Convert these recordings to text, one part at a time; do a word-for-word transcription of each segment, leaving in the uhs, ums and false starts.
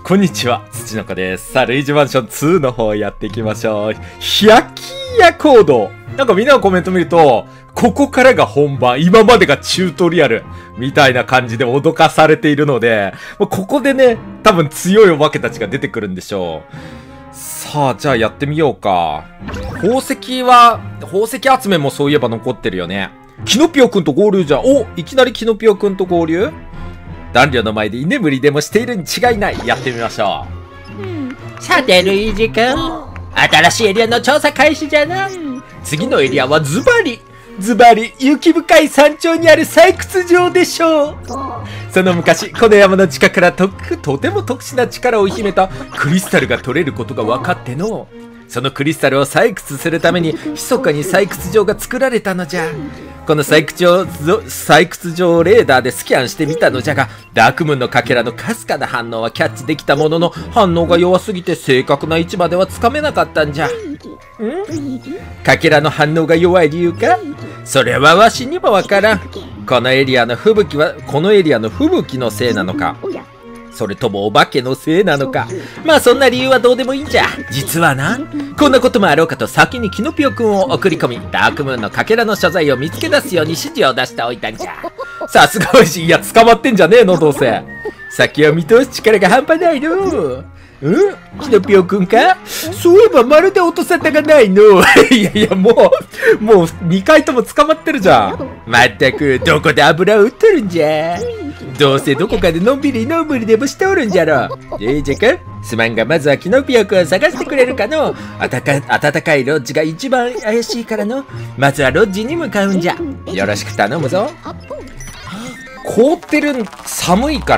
こんにちは、土の子です。さあ、ルイージマンションツーの方やっていきましょう。ヒャキーヤコード。なんかみんなのコメント見ると、ここからが本番、今までがチュートリアル、みたいな感じで脅かされているので、ここでね、多分強いお化けたちが出てくるんでしょう。さあ、じゃあやってみようか。宝石は、宝石集めもそういえば残ってるよね。キノピオくんと合流じゃん。お、いきなりキノピオくんと合流？暖炉の前で居眠りでもしているに違いない。やってみましょう。うん、さて、ルイージ君。新しいエリアの調査開始じゃな。次のエリアはズバリ。ズバリ、雪深い山頂にある採掘場でしょう。その昔、この山の地下からと、とても特殊な力を秘めたクリスタルが取れることが分かっての。そのクリスタルを採掘するために、密かに採掘場が作られたのじゃ。この採掘場、採掘場レーダーでスキャンしてみたのじゃが、ダークムーンのかけらのかすかな反応はキャッチできたものの、反応が弱すぎて正確な位置まではつかめなかったんじゃ。ん？かけらの反応が弱い理由か？それはわしにもわからん。このエリアの吹雪は、このエリアの吹雪のせいなのか。それともお化けのせいなのか。まあそんな理由はどうでもいいんじゃ。実はな、こんなこともあろうかと先にキノピオくんを送り込み、ダークムーンのかけらの所在を見つけ出すように指示を出しておいたんじゃ。さすがおいしい。いや、捕まってんじゃねえの、どうせ。先を見通す力が半端ないの。うんキノピオくんか？そういえばまるで音沙汰がないの。いやいや、もう、もうにかいとも捕まってるじゃん。まったく、どこで油を売っとるんじゃ。どうせどこかでのんびりのんびりでもしておるんじゃろ。えいじゃかすまんが、まずはキノピオくんを探してくれるかの。あたか、暖かいロッジが一番怪しいからの。まずはロッジに向かうんじゃ。よろしく頼むぞ。凍ってる、寒いから、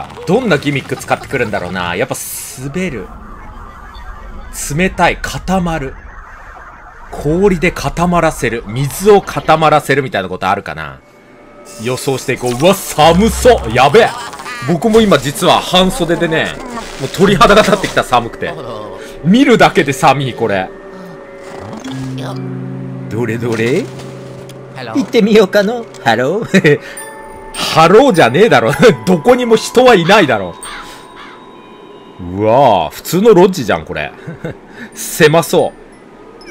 どんなギミック使ってくるんだろうな。やっぱ滑る。冷たい、固まる。氷で固まらせる。水を固まらせるみたいなことあるかな。予想していこう。うわ、寒そう。やべえ。僕も今実は半袖でね、もう鳥肌が立ってきた、寒くて。見るだけで寒い、これ。どれどれ行ってみようかの。ハローハローじゃねえだろ。どこにも人はいないだろ。うわぁ、普通のロッジじゃん、これ。狭そう。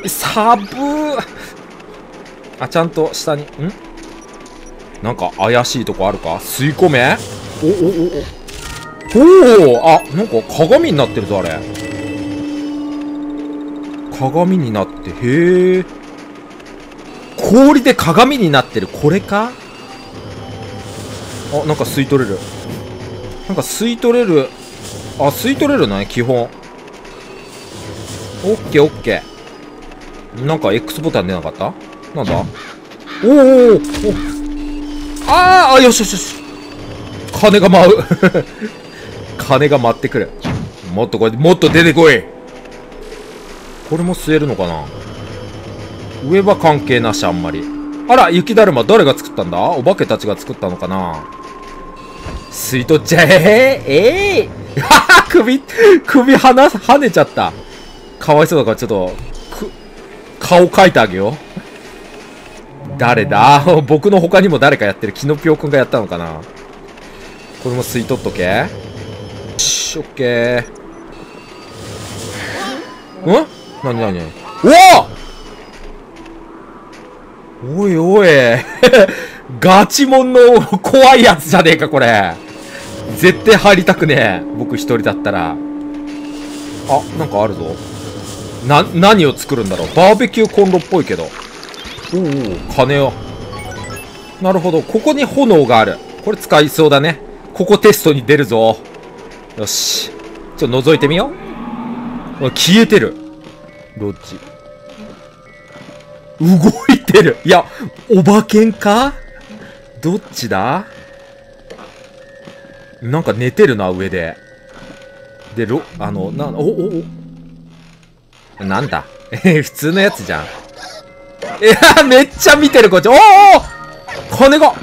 寒ー。あ、ちゃんと下に、んなんか怪しいとこあるか？吸い込め？お、お、お、おお、あ、なんか鏡になってるぞ、あれ。鏡になって、へえ。氷で鏡になってる、これか？あ、なんか吸い取れる。なんか吸い取れる。あ、吸い取れるね、基本。オッケーオッケー。なんか X ボタン出なかった？なんだ？おーおーあーあ、よしよしよし。金が舞う。金が舞ってくる。もっとこれ、もっと出てこい。これも吸えるのかな？上は関係なし、あんまり。あら、雪だるま誰が作ったんだ？お化けたちが作ったのかな？吸い取っちゃえええー、はは首、首はな、跳ねちゃった。かわいそうだからちょっと、く、顔描いてあげよう。誰だ？僕の他にも誰かやってる。キノピオくんがやったのかな？これも吸い取っとけ。よし、オッケー。ん？なになに？おお！おいおい。ガチモンの怖いやつじゃねえか、これ。絶対入りたくねえ。僕一人だったら。あ、なんかあるぞ。な、何を作るんだろう。バーベキューコンロっぽいけど。おお、金を。なるほど。ここに炎がある。これ使いそうだね。ここテストに出るぞ。よし。ちょっと覗いてみよう。消えてる。ロッジ。動いてる。いや、お化けんか？どっちだ？なんか寝てるな、上で。で、ろ、あの、な、お、お、お。なんだえ、普通のやつじゃん。いや、めっちゃ見てる、こっち。おお金がおい。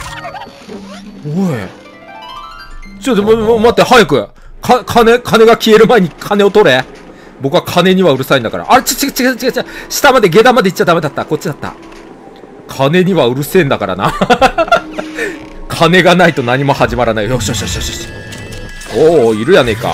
ちょっと、も、待って、早く。か、金、金が消える前に金を取れ。僕は金にはうるさいんだから。あれ、ち、ち、違う違う違う。下まで、下段まで行っちゃダメだった。こっちだった。金にはうるせえんだからな。金がないと何も始まらない。よしよしよしよし。 おお、いるやねえか。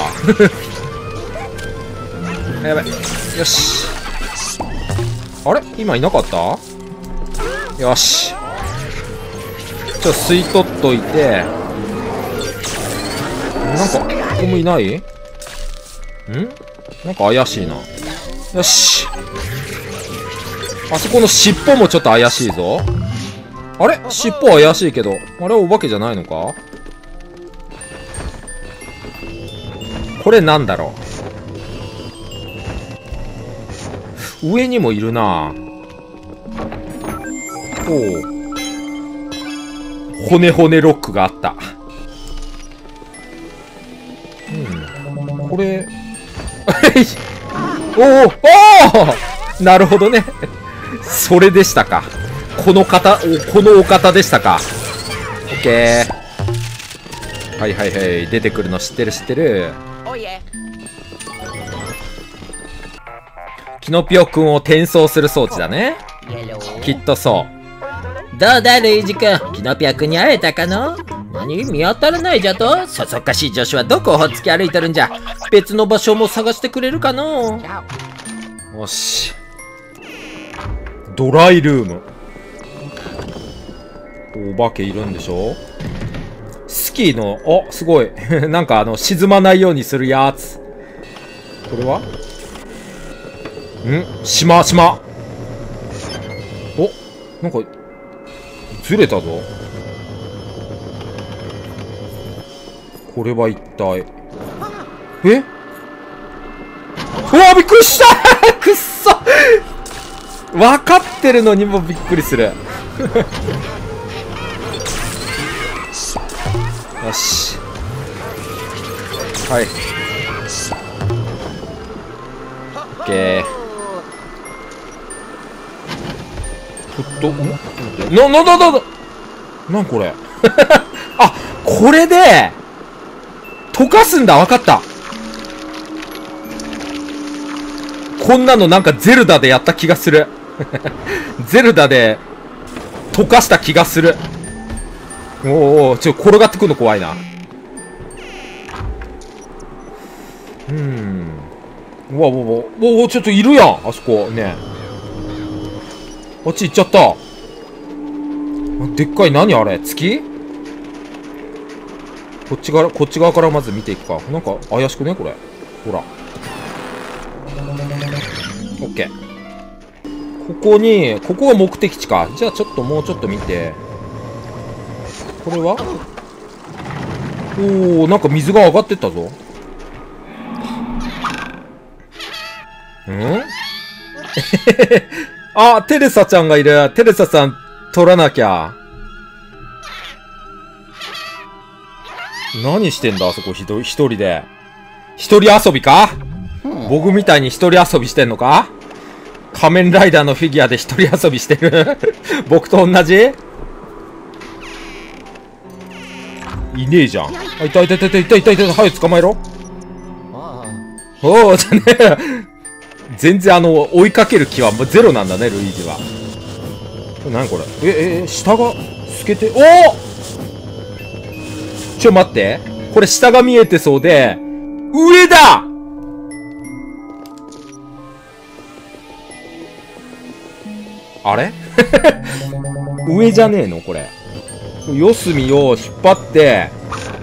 やばい。よし。あれ今いなかった？よし。ちょっと吸い取っといて。なんか、ここもいない？ん？なんか怪しいな。よし。あそこの尻尾もちょっと怪しいぞ。あれ？尻尾は怪しいけど。あれはお化けじゃないのか？これなんだろう。上にもいるな。おう。骨骨ロックがあった。うん。これ。おおおおなるほどね。それでしたか。この方、このお方でしたか。オッケー。はいはいはい。出てくるの知ってる知ってる。キノピオくんを転送する装置だね。きっとそう。 どうだルイージくん、キノピオくんに会えたかの？何見当たらないじゃと？そそっかしい女子はどこをほっつき歩いてるんじゃ。別の場所も探してくれるかの？ よし。ドライルーム。お化けいるんでしょ？スキーの、お、すごい。なんかあの、沈まないようにするやつ。これはん？島、島。お、なんか、ずれたぞ。これは一体。え？うわ、びっくりしたくっそ分かってるのにもびっくりする。よし。はい。オッケー。ふっと、ん？な、な、な、な、な、なんこれあ、これで、溶かすんだ、わかった。こんなのなんかゼルダでやった気がする。ゼルダで溶かした気がする。おーおー、ちょ、転がってくるの怖いな。うーん。うわ、うわ、うわ、おお、ちょっといるやん、あそこ、ね。あっち行っちゃった。でっかい、何あれ、月？こっち側、こっち側からまず見ていくか。なんか怪しくねこれ。ほら。オッケー。ここに、ここが目的地か。じゃあちょっともうちょっと見て。これは？おお、なんか水が上がってったぞ。ん？あ、テレサちゃんがいる。テレサさん、取らなきゃ。何してんだあそこ、ひどい、一人で。一人遊びか？僕みたいに一人遊びしてんのか？仮面ライダーのフィギュアで一人遊びしてる僕と同じ？いねえじゃん。あ、いたいたいたいたいたいたいた、早く捕まえろ。おお、じゃねえ。全然あの、追いかける気はもうゼロなんだね、ルイージは。何これ？え、え、下が透けて、おお！ちょ、待って。これ下が見えてそうで、上だ！あれ上じゃねえのこれ。四隅を引っ張って、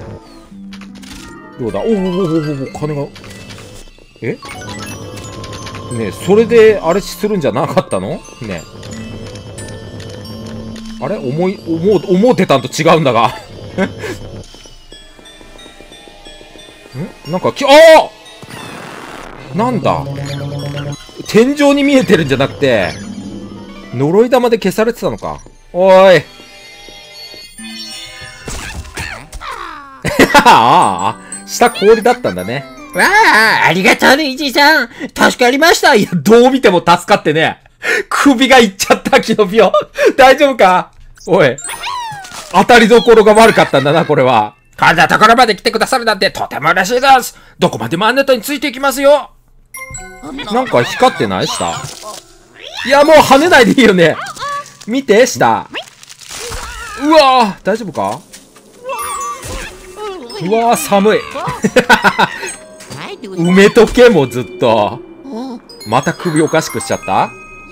どうだ？おおおおおお、金が。え？ねえ、それで、あれするんじゃなかったの？ねえ。あれ思い、思う、思ってたんと違うんだが。んなんか、き、ああ！なんだ？天井に見えてるんじゃなくて、呪い玉で消されてたのか。おーい。ああ、下氷だったんだね。 わあ、ありがとう、ルイージさん。助かりました。 いや、どう見ても助かってね。首がいっちゃった、キノピオ。大丈夫か？おい。当たりどころが悪かったんだな、これは。 こんなところまで来てくださるなんてとても嬉しいです。どこまでもあなたについていきますよ。 なんか光ってない？下。いや、もう跳ねないでいいよね。見て、下。うわぁ、大丈夫か？ うわー寒い埋めとけもうずっと。また首おかしくしちゃった。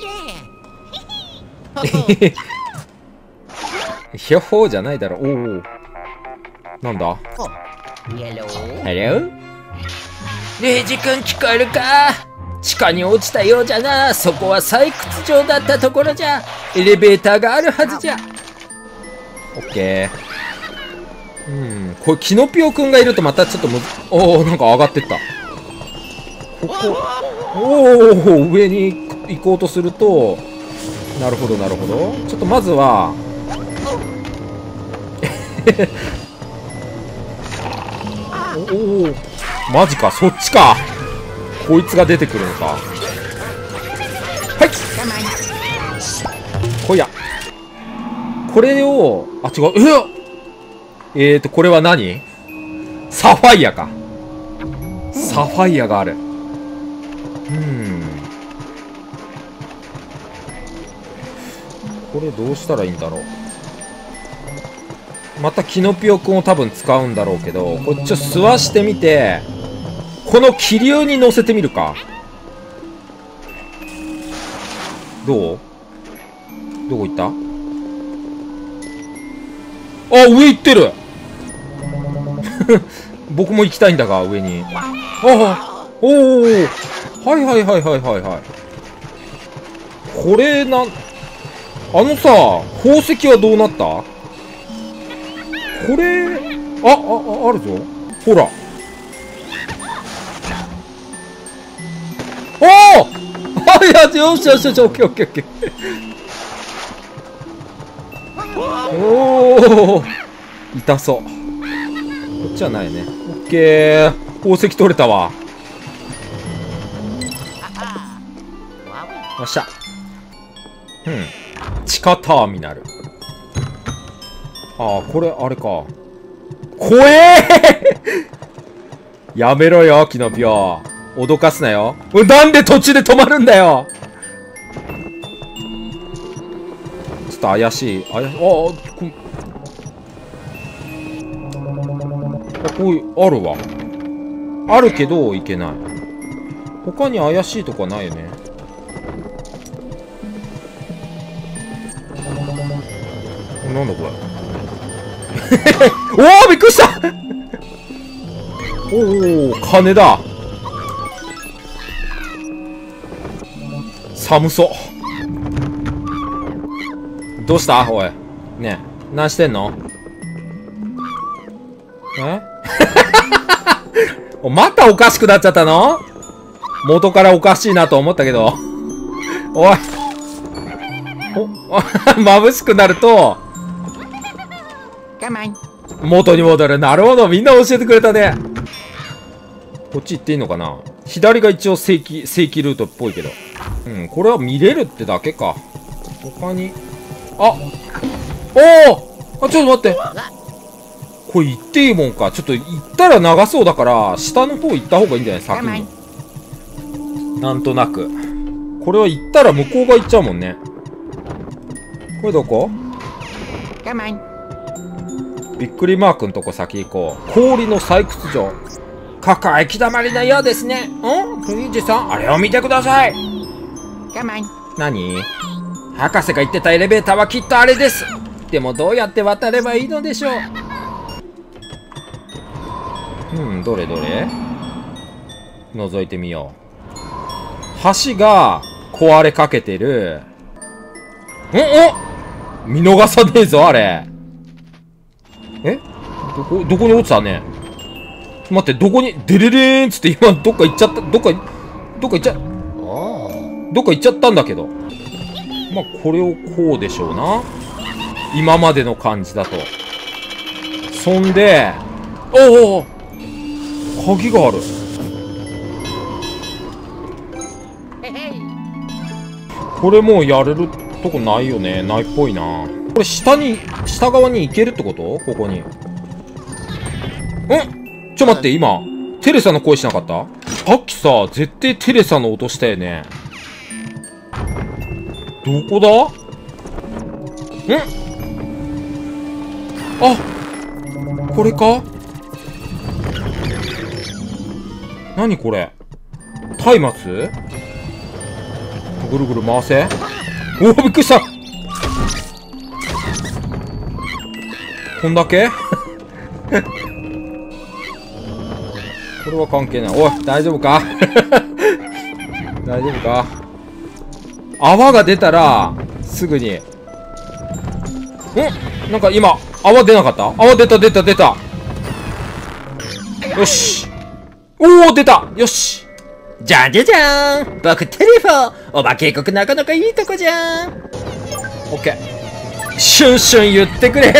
ひょほーじゃないだろ。おお、なんだ。 ハロー。レイジ君聞こえるか。地下に落ちたようじゃな。そこは採掘場だったところじゃ。エレベーターがあるはずじゃ。 オッケー。うん、これキノピオくんがいるとまたちょっとむず、おお、なんか上がってった。ここ、おお、上に行こうとすると、なるほどなるほど。ちょっとまずはおお、マジか、そっちか。こいつが出てくるのか。はい、こいや。これを、あ、違う、ええーと、これは何？サファイアか。サファイアがある。うん。これどうしたらいいんだろう。またキノピオくんを多分使うんだろうけど、こっちを吸わしてみて、この気流に乗せてみるか。どう？どこ行った？あ、上行ってる僕も行きたいんだが、上に。ああ、おお、はいはいはいはいはいはい。これな、あのさ、宝石はどうなった？これ、あ、あ、あるぞ。ほら。おおあ、いや、よしよしよし、オッケーオッケーオッケー。おお痛そう。こっちはないね。オッケー。宝石取れたわ。よっしゃ。うん。地下ターミナル。ああ、これ、あれか。怖えーやめろよ、キノピオ。脅かすなよ。なんで途中で止まるんだよ。ちょっと怪しい。怪しい。ああ、こあ、こういう、あるわ。あるけど、いけない。他に怪しいとこはないよね。なんだこれ。おお、びっくりしたおお、金だ。寒そう。どうしたおい。ねえ、何してんの？えまたおかしくなっちゃったの？元からおかしいなと思ったけど。おい。お、眩しくなると、元に戻る。なるほど。みんな教えてくれたね。こっち行っていいのかな？左が一応正規、正規ルートっぽいけど。うん、これは見れるってだけか。他に。あおおあ、ちょっと待って。これ行っていいもんか。ちょっと行ったら長そうだから、下の方行った方がいいんじゃない？先に。なんとなく。これは行ったら向こうが行っちゃうもんね。これどこ？びっくりマークのとこ先行こう。氷の採掘場。抱えきだまりのようですね。ん？ルイージさん、あれを見てください。何？博士が言ってたエレベーターはきっとあれです。でもどうやって渡ればいいのでしょう。うん、どれどれ？覗いてみよう。橋が壊れかけてる。ん？お！見逃さねえぞ、あれ。え？どこ、どこに落ちたね。待って、どこに、デレレーンつって今どっか行っちゃった、どっか、どっか行っちゃ、どっか行っちゃったんだけど。まあ、これをこうでしょうな。今までの感じだと。そんで、おお鍵がある。これもうやれるとこないよね。ないっぽいな。これ下に、下側に行けるってこと？ここに。ん？ちょ待って、今、テレサの声しなかった？さっきさ、絶対テレサの音したよね。どこだ？ん？あ、これか？ 何これ、松明ぐるぐる回せ。おお、びっくりした。こんだけこれは関係ない。おい、大丈夫か大丈夫か。泡が出たらすぐに。ん、なんか今泡出なかった？泡出た出た出た。よし。おお、出た。よし。 じゃんじゃじゃーん、僕テレフォー、お化け国なかなかいいとこじゃん。 オッケー。シュンシュン言ってくれ。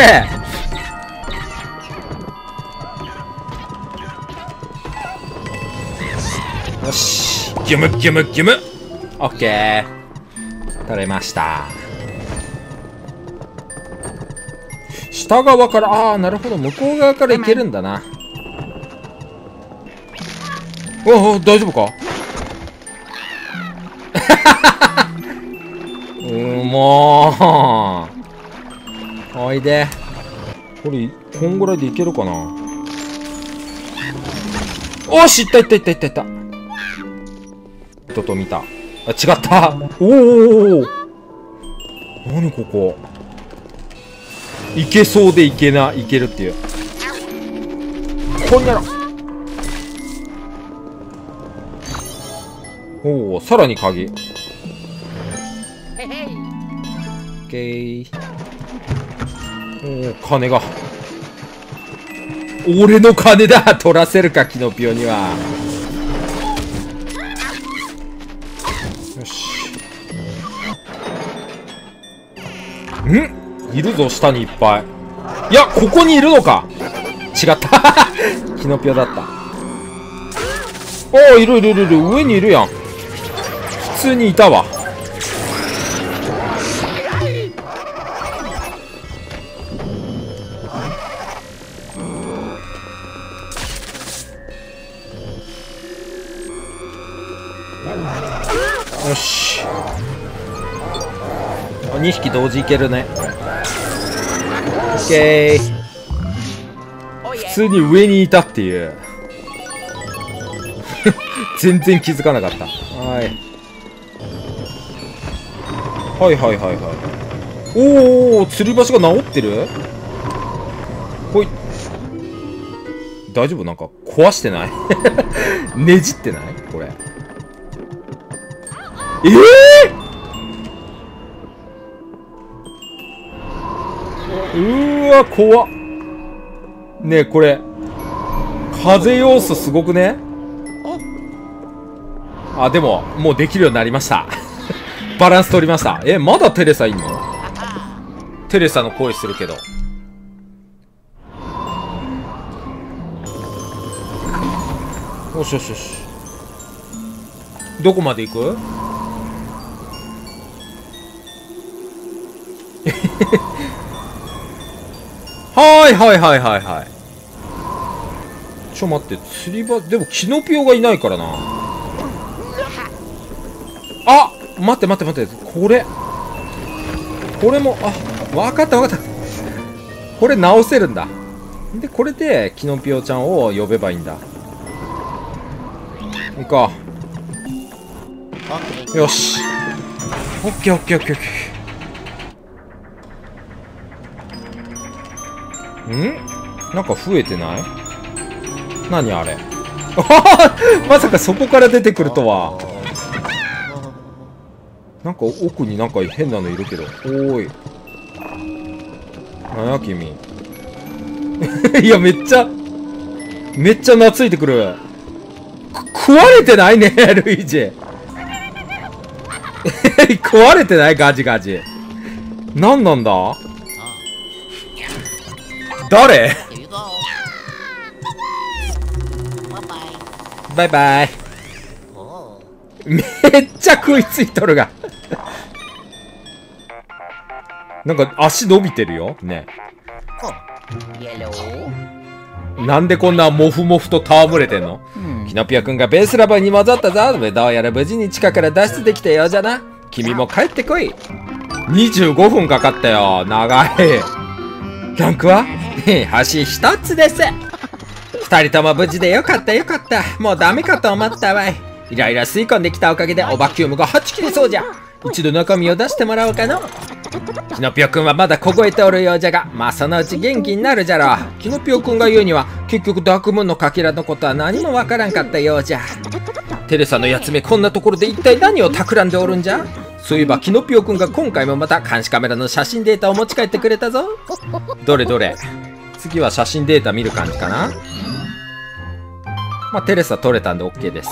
よし。ギュムギュムギュム。オッケー。取れました。下側から、ああ、なるほど。向こう側から行けるんだな。おお、大丈夫か。うー、もう。おいで。これ、こんぐらいでいけるかな。おし、いったいったいったいったいった。人と見た。あ、違った。おお。何ここ。いけそうでいけな、いけるっていう。こんにゃろ。おお、さらに鍵。オッケー。おお、金が。俺の金だ。取らせるか、キノピオには。よし。ん？いるぞ、下にいっぱい。いや、ここにいるのか。違った。キノピオだった。おお、いるいるいるいる。上にいるやん。普通にいたわ。よし。にひき同時いけるね。オッケー。普通に上にいたっていう。全然気づかなかった。はい。はいはいはいはい。おお、吊り橋が治ってる。ほい。大丈夫？なんか壊してない？ねじってないこれ。ええー、うーわ、怖っ。ねえ、これ風要素すごくね。あ、でももうできるようになりました。バランス取りました。え、まだテレサいんの？テレサの声するけど。よしよしよし。どこまで行く？はいはいはいはいはい。ちょ待って、釣り場、でもキノピオがいないからな。あ、待って待って待って、これこれも、あ、わかったわかった。これ直せるんだ。で、これでキノピオちゃんを呼べばいいんだ。行こう。よし。オッケーオッケーオッケーオッケー。ん？なんか増えてない？何あれ。まさかそこから出てくるとは。なんか奥になんか変なのいるけど。おーい。なんや君。いや、めっちゃ、めっちゃ懐いてくる。食われてないね、ルイージ。食われてないガジガジ。何なんだ？誰？バイバイ。めっちゃ食いついとるが。なんか足伸びてるよね。なんでこんなモフモフと戯れてんの？キノピオくんがベースラバーに混ざったぞ。どうやら無事に地下から脱出できたようじゃな。君も帰ってこい。にじゅうごふんかかったよ。長い。ランクは？星一つです。 二人とも無事でよかったよかった。もうダメかと思ったわい。イライラ吸い込んできたおかげでオバキュームがはち切れそうじゃ。一度中身を出してもらおうかの。キノピオくんはまだ凍えておるようじゃが、まあそのうち元気になるじゃろう。キノピオくんが言うには結局ダークムーンのかけらのことは何もわからんかったようじゃ。テレサのやつめ、こんなところで一体何を企んでおるんじゃ。そういえばキノピオくんが今回もまた監視カメラの写真データを持ち帰ってくれたぞ。どれどれ、次は写真データ見る感じかな。まあテレサ取れたんで OK です。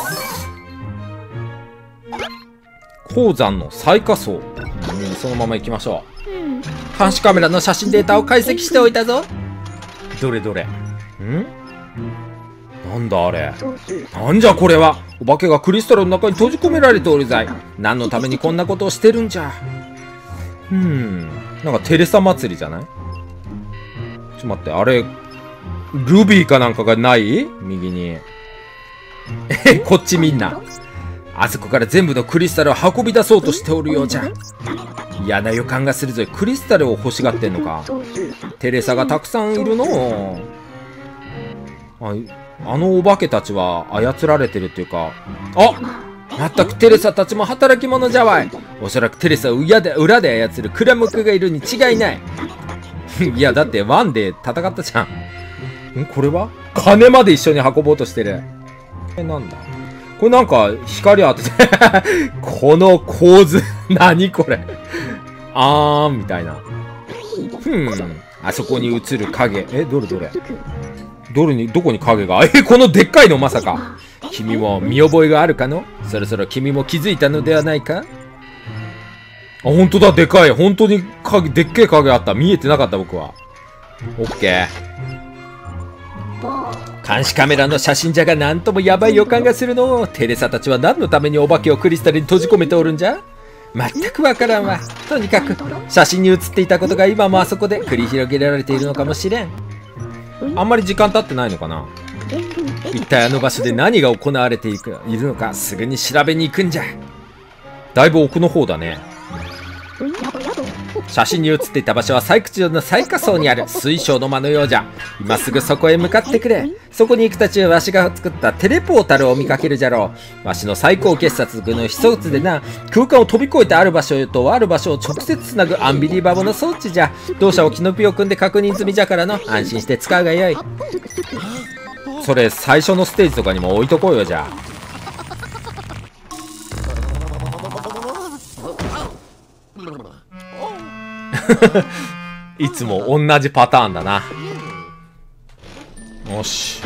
鉱山の最下層、うん、そのまま行きましょう。監視カメラの写真データを解析しておいたぞ。どれどれ、んなんだあれ、なんじゃこれは。お化けがクリスタルの中に閉じ込められておるざい。何のためにこんなことをしてるんじゃ。うーん、なんかテレサ祭りじゃない。ちょっと待って、あれルビーかなんかがない？右にえ、こっちみんなあそこから全部のクリスタルを運び出そうとしておるようじゃ。嫌な予感がするぞ。クリスタルを欲しがってんのか。テレサがたくさんいるの。ああのお化けたちは操られてるっていうか、あ、まったくテレサたちも働き者じゃわい。おそらくテレサを裏で裏で操るクラムクがいるに違いない。いやだってワンで戦ったじゃん。んこれは金まで一緒に運ぼうとしてる。え、なんだこれ。なんか光当ててこの構図何これ。あーんみたいな。ふん、あそこに映る影。え、どれどれどれに、どこに影が。え、このでっかいのまさか。君も見覚えがあるかの。そろそろ君も気づいたのではないか。あ、ほんとだ、でかい。本当に影、でっけえ影あった。見えてなかった僕は。オッケー。監視カメラの写真じゃが、なんともやばい予感がするの。テレサたちは何のためにお化けをクリスタルに閉じ込めておるんじゃ。全くわからんわ。とにかく写真に写っていたことが今もあそこで繰り広げられているのかもしれん。あんまり時間経ってないのかな。一体あの場所で何が行われているのかすぐに調べに行くんじゃ。だいぶ奥の方だね。写真に写っていた場所は採掘場の最下層にある水晶の間のようじゃ。今すぐそこへ向かってくれ。そこに行く途中わしが作ったテレポータルを見かけるじゃろう。わしの最高傑作の一つでな、空間を飛び越えてある場所へとある場所を直接つなぐアンビリバボーな装置じゃ。同社をキノピオくんで確認済みじゃからの、安心して使うがよい。それ最初のステージとかにも置いとこうよ。じゃあいつも同じパターンだな。よし。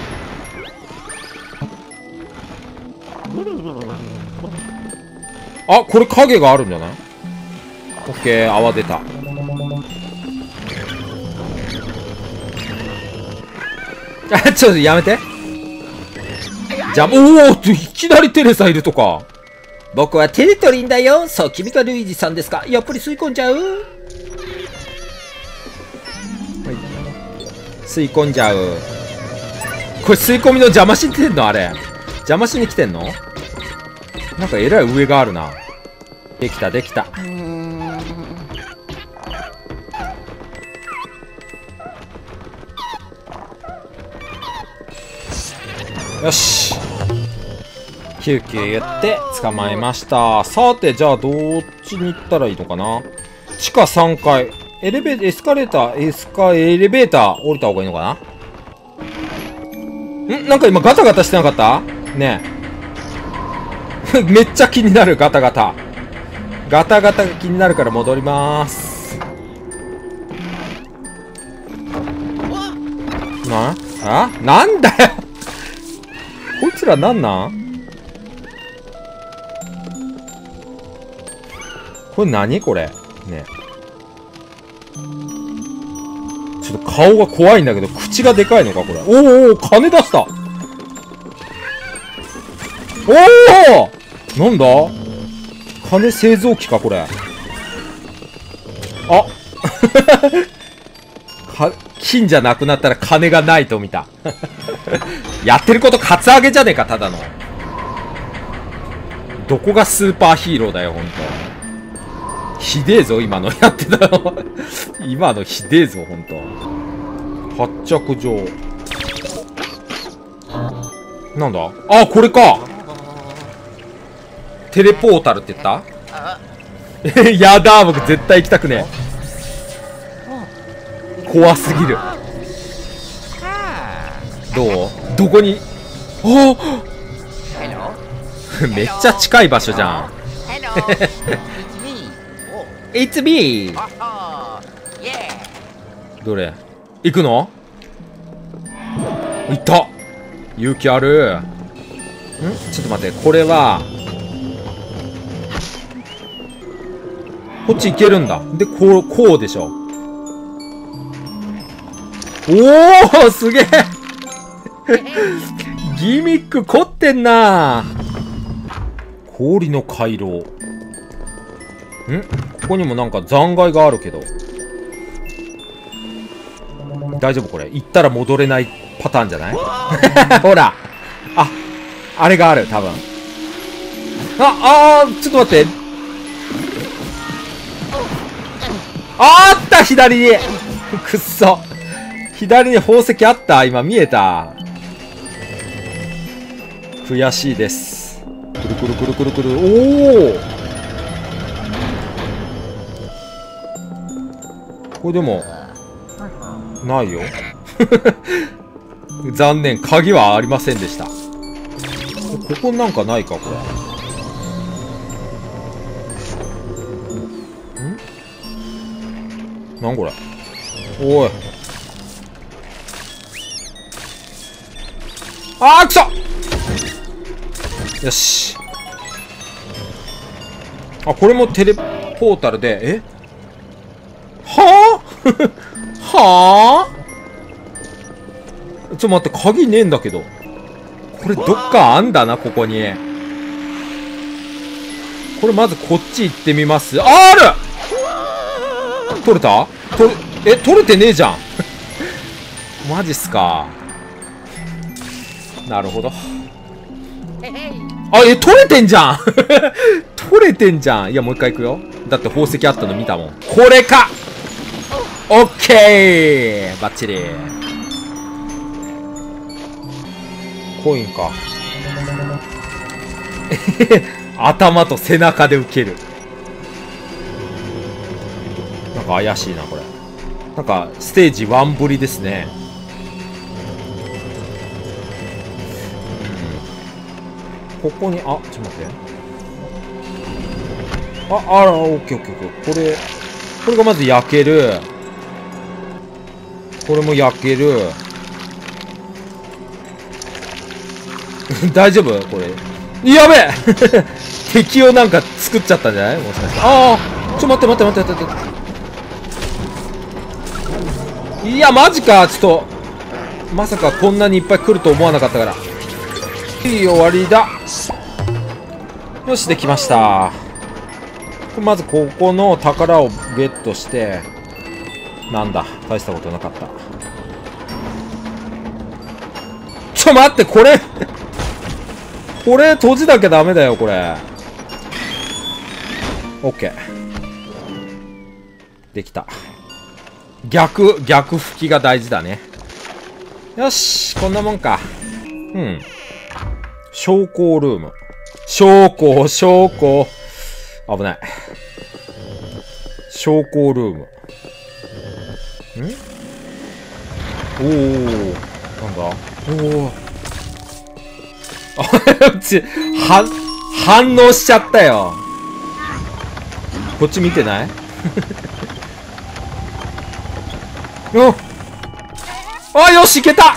あ、これ影があるんじゃない？オッケー、泡出た。あ、ちょっとやめて。じゃあ、おお、いきなりテレサいるとか。僕はテレトリンだよ。そう、君がルイージさんですか。やっぱり吸い込んじゃう？吸い込んじゃう。これ吸い込みの邪魔してんの？あれ邪魔しに来てんの？なんかえらい上があるな。できたできた。よし、救急言って捕まえました。さてじゃあどっちに行ったらいいのかな。地下さんかい、エレベーター、エスカレーター、エスカエレベーター降りた方がいいのかな。んなんか今ガタガタしてなかったねえ。めっちゃ気になる。ガタガタガタガタが気になるから戻りまーす。なあ、なんだよこいつらなんなんこれ。何これね。ちょっと顔が怖いんだけど、口がでかいのかこれ。おーおー、金出した。おお、なんだ金製造機かこれ。あか金じゃなくなったら金がないと見たやってることカツアゲじゃねえか、ただの。どこがスーパーヒーローだよほんと。ひでえぞ今のやってたの今のひでえぞほんと。発着場。 なんだ？あ、これか。テレポータルって言った？やだー、僕絶対行きたくねえ。怖すぎる。どう？どこに？おめっちゃ近い場所じゃん。It's me! どれ？行くの？行った！勇気ある。ん？ちょっと待って、これはこっち行けるんだ。で、こう、こうでしょ。おお、すげえギミック凝ってんな。氷の回廊。ん？ここにもなんか残骸があるけど。大丈夫これ？行ったら戻れないパターンじゃないほら。あ、あれがある、多分。あ、あー、ちょっと待って。あーった左にくっそ。左に宝石あった。今見えた。悔しいです。くるくるくるくるくる。おお。これでもないよ。残念、鍵はありませんでした。ここなんかないかこれ。ん？なんこれ。おい。あー、くそ！よし。あ、これもテレポータルで、え？はぁはぁちょっと待って、鍵ねえんだけど。これどっかあんだな、ここに。これまずこっち行ってみます。あ、ある！取れた？取れ、え、取れてねえじゃん。マジっすか。なるほど。あ、え、取れてんじゃん取れてんじゃん。いや、もう一回行くよ。だって宝石あったの見たもん。これか！オッケー！バッチリ。コインか。頭と背中で受ける。なんか怪しいな、これ。なんか、ステージワンぶりですね。ここに、あ、ちょっと待って。あ、あら、オッケーオッケーオッケー。これ、これがまず焼ける。これも焼ける。大丈夫これ。やべえ敵をなんか作っちゃったんじゃないもしかして。ああ、ちょ、待って待って待って待って。いや、マジか。ちょっと、まさかこんなにいっぱい来ると思わなかったから。いい、終わりだ。よし、できました。まずここの宝をゲットして、なんだ、大したことなかった。ちょ、待って、これこれ閉じなきゃダメだよ、これ。オッケー。できた。逆、逆吹きが大事だね。よし、こんなもんか。うん。昇降ルーム。昇降、昇降。危ない。昇降ルーム。ん？おー。なんだ？おー。あ、うち、は、反応しちゃったよ。こっち見てないおあ、よし、いけた！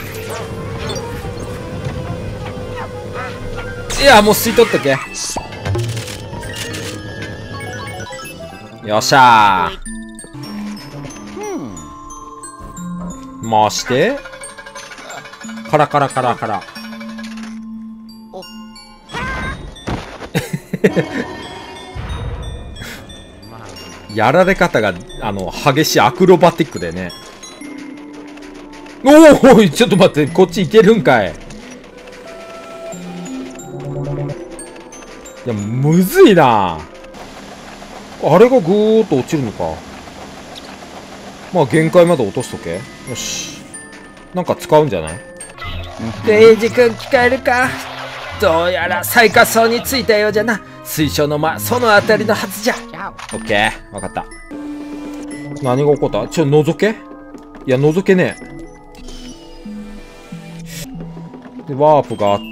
いや、もう吸い取っとけ。よっしゃー。回して。カラカラカラカラ。やられ方が、あの、激しいアクロバティックでね。おお、ちょっと待って、こっち行けるんかい。いや、むずいな。あれがぐーっと落ちるのか。まあ、限界まで落としとけ。よし。なんか使うんじゃない？ ルイージ君聞こえるか？どうやら最下層に着いたようじゃな。水晶の間、そのあたりのはずじゃ。 オッケー、わかった。何が起こった？ちょ、覗け？いや、覗けねえ。で、ワープがあって、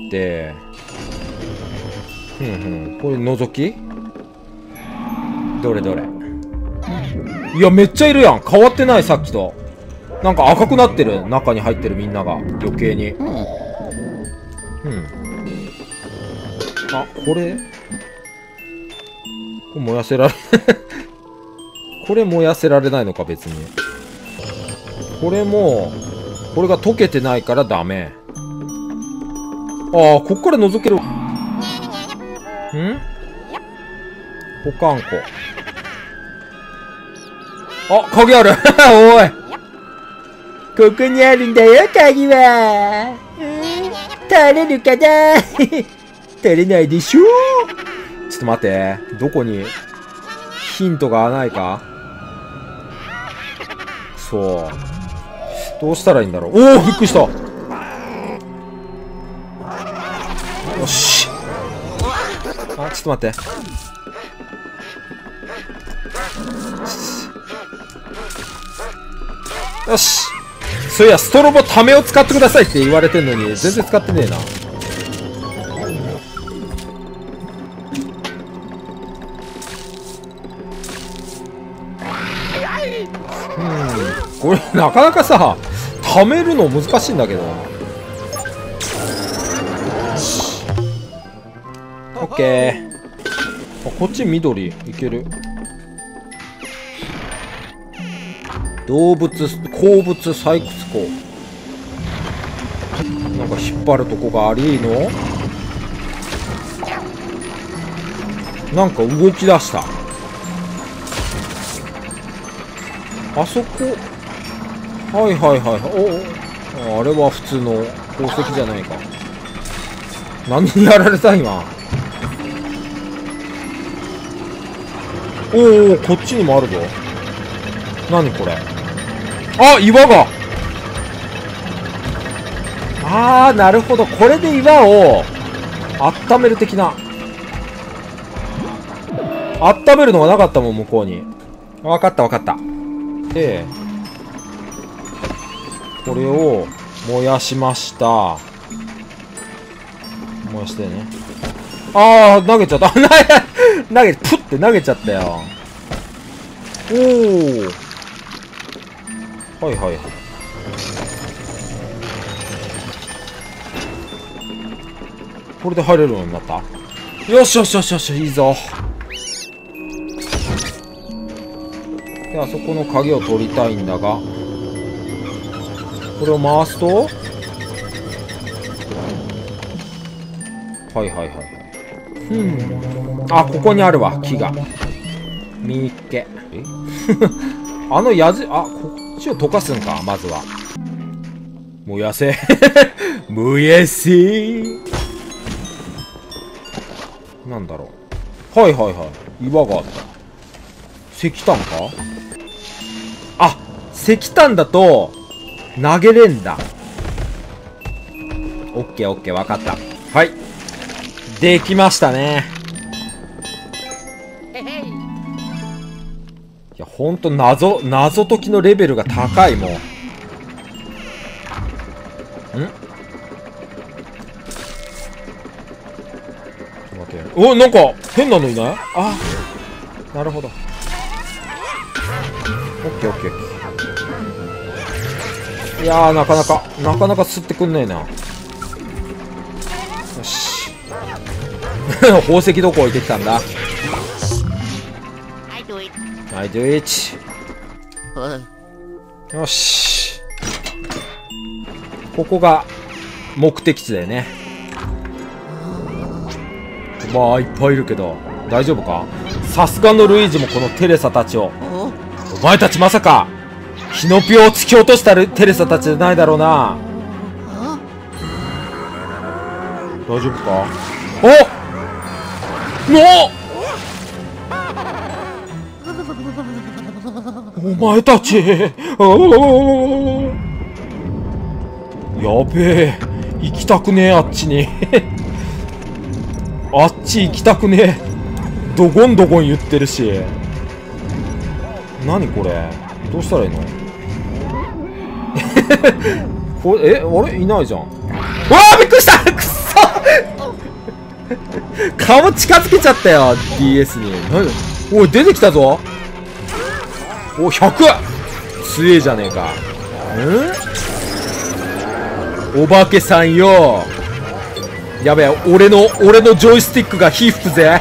ふんふん、これ覗き？どれどれ？いや、めっちゃいるやん。変わってない、さっきと。なんか赤くなってる。中に入ってるみんなが。余計に。うん。あ、これこれ燃やせられこれ燃やせられないのか、別に。これも、これが溶けてないからダメ。ああ、こっから覗ける。ん？保管庫。あ、鍵あるおい、ここにあるんだよ、鍵は。取れるかな取れないでしょ。ちょっと待って。どこにヒントがないか？そう。どうしたらいいんだろう。おお、びっくりした。よし。あ、ちょっと待って。よし。そういや、ストロボためを使ってくださいって言われてんのに、全然使ってねえな。うん。これ、なかなかさ、ためるの難しいんだけど。オッケー。あ、こっち緑。いける。動物、鉱物採掘庫。なんか引っ張るとこがありの？なんか動き出した。あそこ。はいはいはい。おお。あれは普通の宝石じゃないか。何にやられた今。おお、こっちにもあるぞ。何これ。あ、岩が。あー、なるほど。これで岩を温める的な。温めるのがなかったもん、向こうに。わかったわかった。で、これを燃やしました。燃やしてね。あー、投げちゃった。投げ、プッて投げちゃったよ。おー。はいはい。これで入れるようになった。よしよしよしよし、いいぞ。で、あそこの鍵を取りたいんだが、これを回すと、はいはいはいはい。うん。あ、ここにあるわ、木が。みっけ。えあのやじ、あ、こっちを溶かすんか、まずは。燃やせ。燃やせ。なんだろう。はいはいはい。岩があった。石炭か？あ、石炭だと、投げれんだ。オッケーオッケー、わかった。はい。できましたね。いや、ほんと謎、謎解きのレベルが高いもん。ん？お、なんか変なのいない？あ、なるほど。オッケーオッケーオッケー。いやー、なかなかなかなか吸ってくんねえな。よし。宝石どこ置いてきたんだ。I do it。よし。ここが目的地だよね。まあいっぱいいるけど大丈夫か？さすがのルイージもこのテレサたちを。お前たちまさかキノピオを突き落としたテレサたちじゃないだろうな。大丈夫か？おっ！お前たちやべえ、 行きたくねえ、あっちに。あっち行きたくねえ。ドゴンドゴン言ってるし。何これ、どうしたらいいの？これ、え、あれいないじゃん。うわー、びっくりした。くそ顔近づけちゃったよ、 ディーエス に。何？おい、出てきたぞ。お、ひゃく！強えじゃねえか。ん？お化けさんよ。やべえ、俺の俺のジョイスティックが火吹くぜ。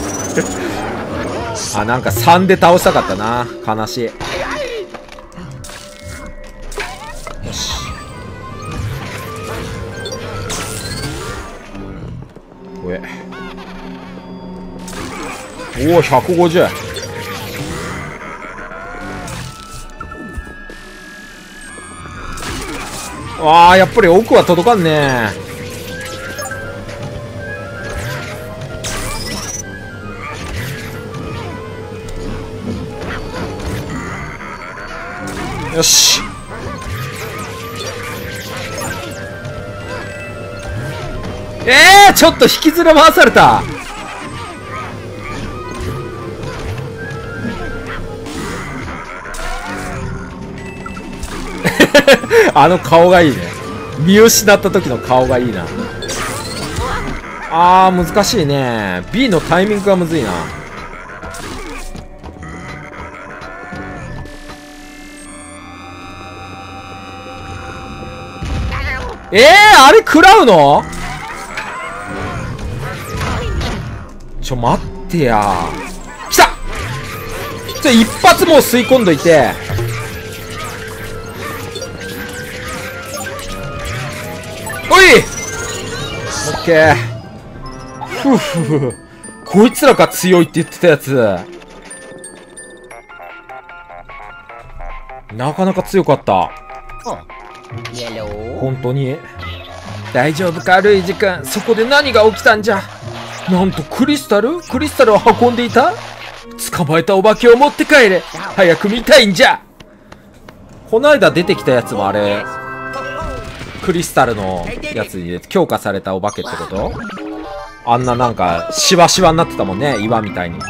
あ、なんかさんで倒したかったな。悲しい。よし。おえ。おお、ひゃくごじゅう。ああ、やっぱり奥は届かんね。よし。えー、ちょっと引きずら回された。あの顔がいいね。見失った時の顔がいいな。あー、難しいね。 B のタイミングがむずいな。えー、あれ食らうの？ちょ、待ってや。来た！ちょ、一発もう吸い込んどいて。おい！オッケー。ふうふう。こいつらが強いって言ってたやつ。なかなか強かった。本当に大丈夫か、ルイージ君。そこで何が起きたんじゃ。なんとクリスタルクリスタルを運んでいた。捕まえたお化けを持って帰れ。早く見たいんじゃ。この間出てきたやつもあれクリスタルのやつに強化されたお化けってこと？あんななんかシワシワになってたもんね、岩みたいに。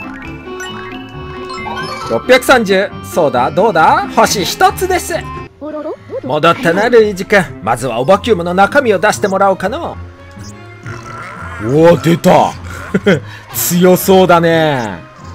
ろっぴゃくさんじゅう。そうだ、どうだ、星一つです。戻ったな、ルイージ君。まずはオバキュームの中身を出してもらおうかの。おお、出た。強そうだね。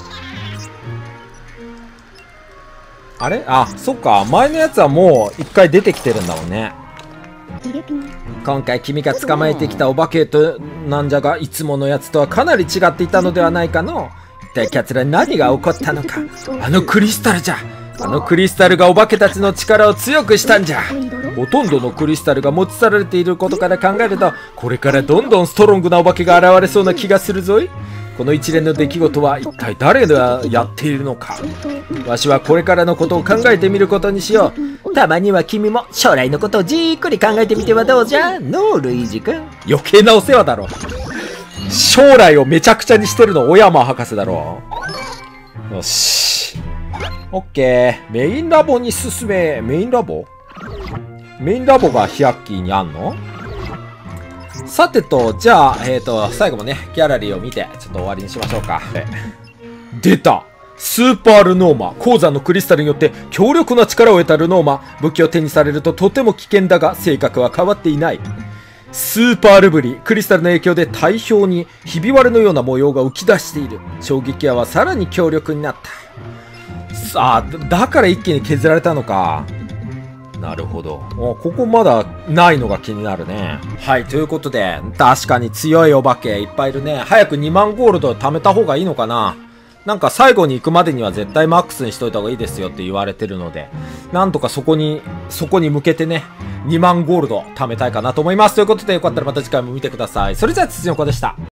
あれ、あ、そっか、前のやつはもう一回出てきてるんだもんね。今回君が捕まえてきたお化けとなんじゃが、いつものやつとはかなり違っていたのではないかの。一体キャツらに何が起こったのか。あのクリスタルじゃ。あのクリスタルがお化けたちの力を強くしたんじゃ。ほとんどのクリスタルが持ち去られていることから考えると、これからどんどんストロングなお化けが現れそうな気がするぞい。この一連の出来事は一体誰がやっているのか。わしはこれからのことを考えてみることにしよう。たまには君も将来のことをじーっくり考えてみてはどうじゃのう、ルイージ君。余計なお世話だろ。将来をめちゃくちゃにしてるの小山博士だろ。よし、オッケー。メインラボに進め。メインラボメインラボがヒヤッキーにあんの？さてと、じゃあ、えっと、最後もね、ギャラリーを見て、ちょっと終わりにしましょうか。出た！スーパールノーマ。鉱山のクリスタルによって強力な力を得たルノーマ。武器を手にされるととても危険だが、性格は変わっていない。スーパールブリ。クリスタルの影響で体表にひび割れのような模様が浮き出している。衝撃波はさらに強力になった。さあ、だから一気に削られたのか。なるほど。お、ここまだないのが気になるね。はい、ということで、確かに強いお化けいっぱいいるね。早くにまんゴールド貯めた方がいいのかな。なんか最後に行くまでには絶対マックスにしといた方がいいですよって言われてるので、なんとかそこに、そこに向けてね、にまんゴールド貯めたいかなと思います。ということで、よかったらまた次回も見てください。それじゃあ、つつのこでした。